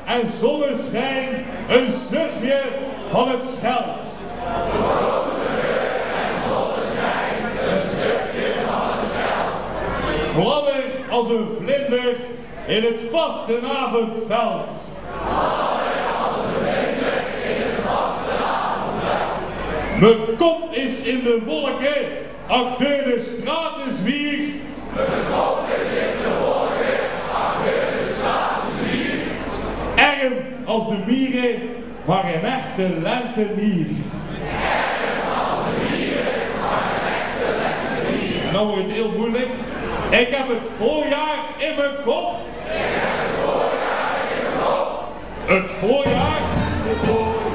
en zonneschijn, een zuchtje van het scheld. Vlammer als een vlinder in het vastenavondveld. Mijn kop is in de wolken, achter de straten zwier. Erm als de mieren, maar een echte lentenier. En dan wordt het heel moeilijk. Ik heb het voorjaar in mijn kop. Het voorjaar.